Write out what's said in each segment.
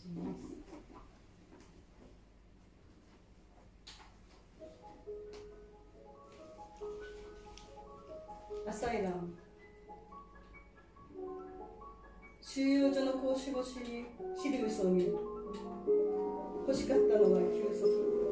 始めます。朝イラン収容所の格子越しにシリウスを見る。欲しかったのは休息。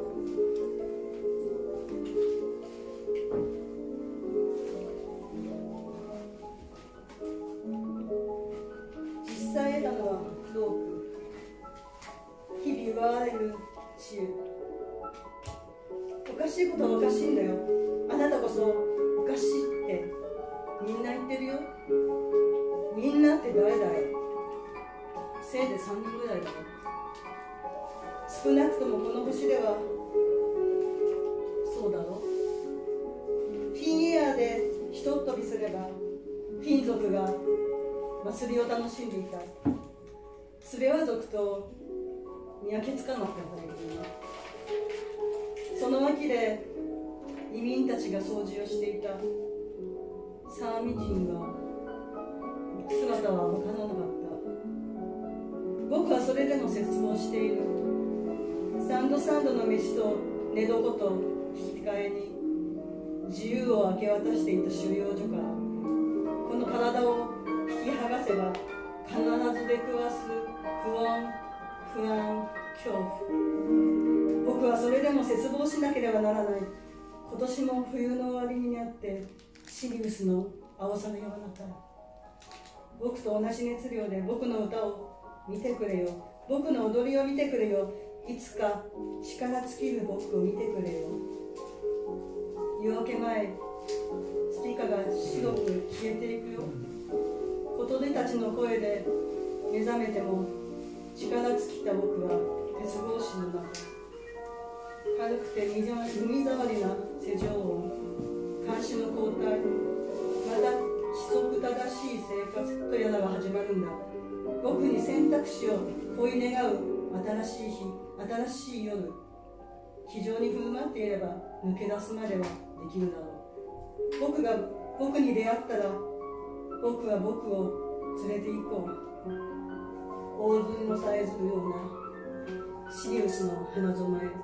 実際得たのはロープ。日々奪われる治癒。おかしいことはおかしいんだよ。あなたこそおかしいってみんな言ってるよ。みんなって誰だよ。せいで3人ぐらいだよ。少なくともこの星ではそうだろ。フィンエアでひとっ飛びすればフィン族が祭りを楽しんでいた。スレワ族と見分けつかなかったんだけどね。その脇で移民たちが掃除をしていた。サーミ人が姿は分からなかった。僕はそれでも絶望している。サンドの飯と寝床と引き換えに自由を明け渡していた収容所からこの体を引き剥がせば必ず出くわす不安、恐怖。僕はそれでも絶望しなければならない。今年も冬の終わりになってシリウスの青さの世の中。僕と同じ熱量で僕の歌を見てくれよ。僕の踊りを見てくれよ。いつか力尽きる僕を見てくれよ。夜明け前、スピーカーが白く消えていくよ。小鳥たちの声で目覚めても力尽きた僕は鉄格子の中。軽くて耳障りな世情音、監視の交代、また規則正しい生活とやらが始まるんだ。僕に選択肢を恋願う新しい日、新しい夜。気丈に振る舞っていれば抜け出すまではできるだろう。僕が僕に出会ったら僕は僕を連れて行こう。大鶴のさえずるようなシリウスの花園へ。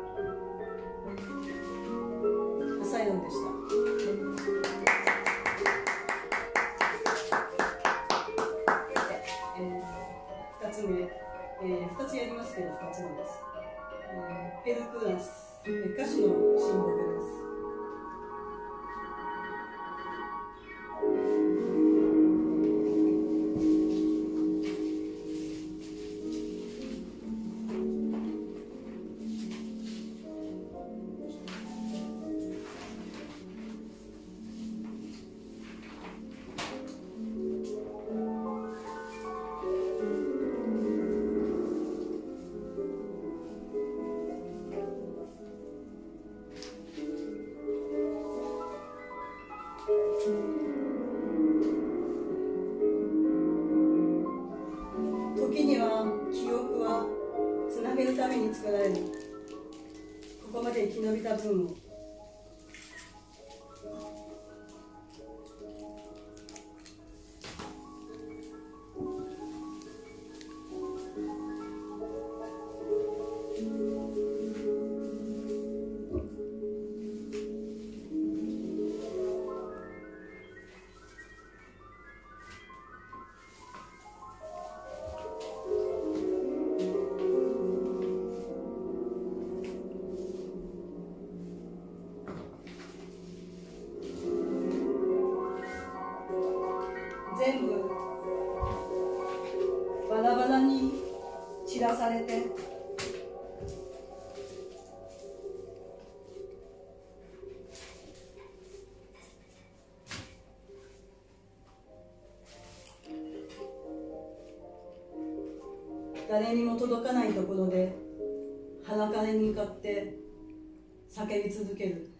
朝イランでした。2つ目、2つやりますけど2つ目です。ペルクラス、歌詞の親睦です。時には記憶はつなげるために作られる。ここまで生き延びた分を。全部バラバラに散らされて、誰にも届かないところで鼻からに向かって叫び続ける。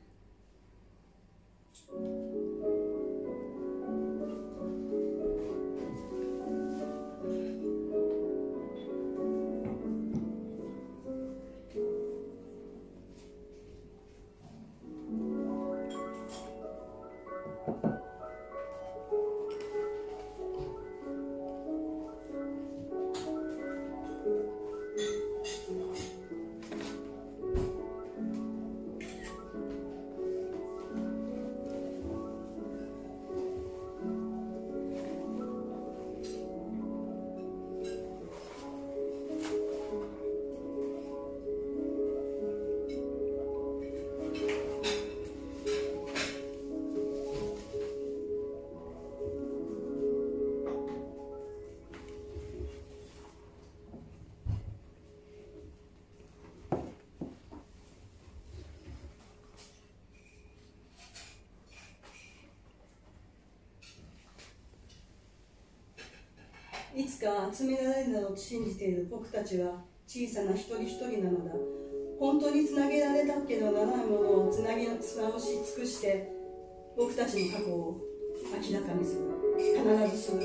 いつか集められるだろうと信じている僕たちは小さな一人一人なのだ。本当につなげられたけどならないものをつなぎ直し尽くして僕たちの過去を明らかにする。必ずする。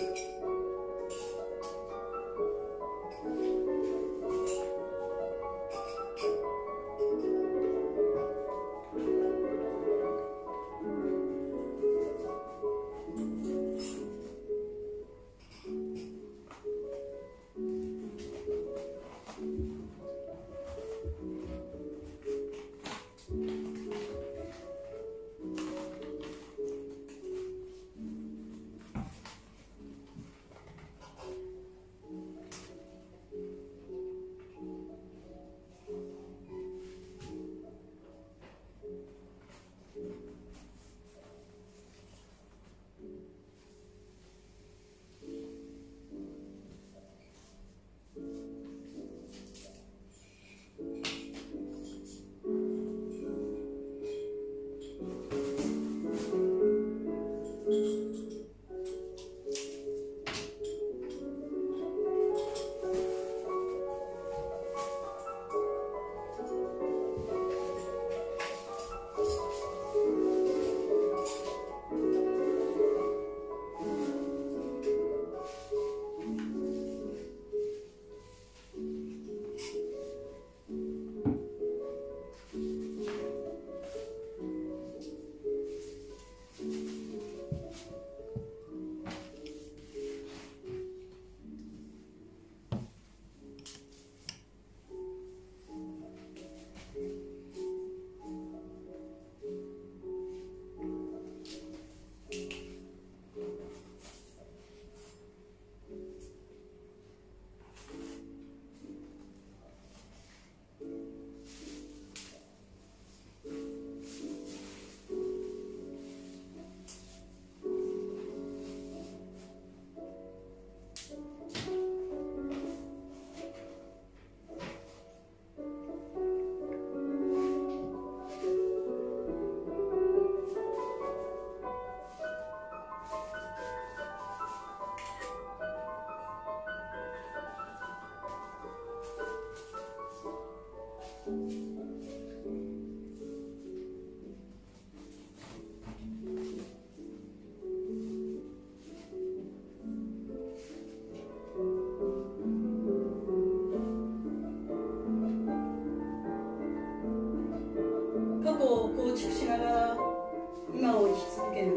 構築しながら今を生き続ける。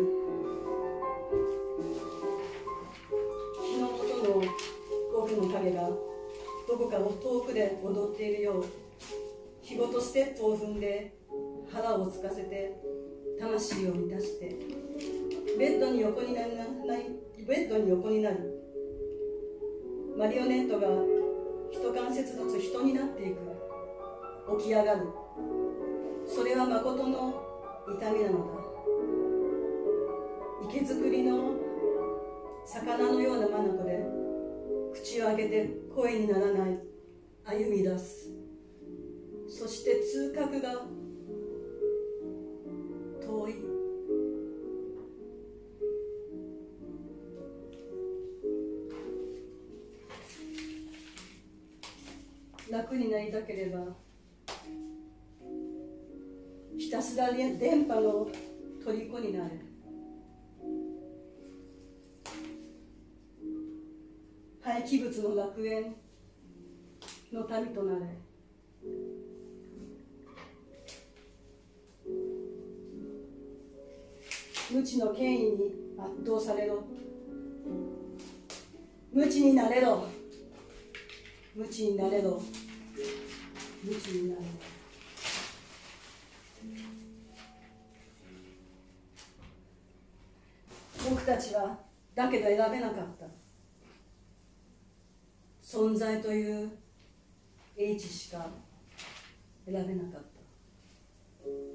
日の元の僕の影がどこか遠くで踊っているよう、日ごとステップを踏んで腹を空かせて魂を満たして、ベッドに横になりマリオネットが一関節ずつ人になっていく。起き上がる。それは誠の痛みなのだ。池作りの魚のような眼で口を開けて声にならない歩み出す。そして痛覚が遠い。楽になりたければひたすら電波の虜になれ。廃棄物の楽園の民となれ。無知の権威に圧倒されろ。無知になれろ。無知になれろ。無知になれろ。僕たちはだけど選べなかった。存在という英知しか選べなかった。